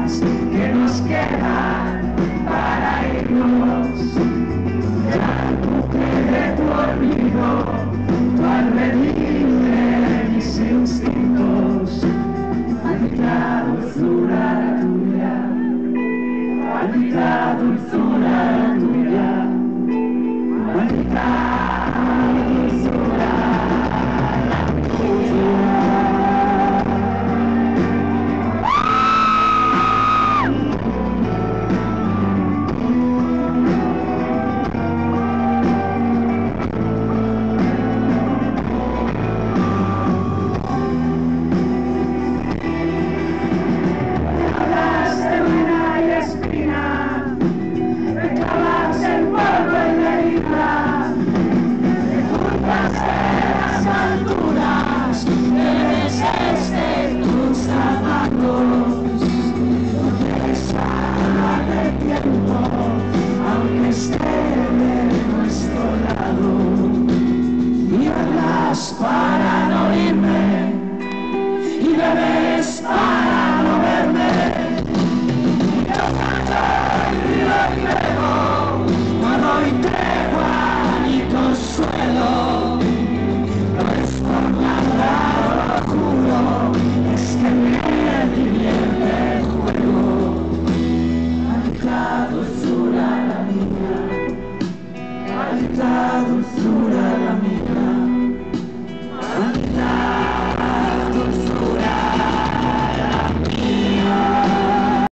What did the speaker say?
días que nos quedan para irnos. Ya de tu olvido, tu alrededor mis instintos, maldita dulzura tuya, maldita dulzura tuya, maldita dulzura tuya. Aunque esté de nuestro lado, y hablas para no irme, y bebes para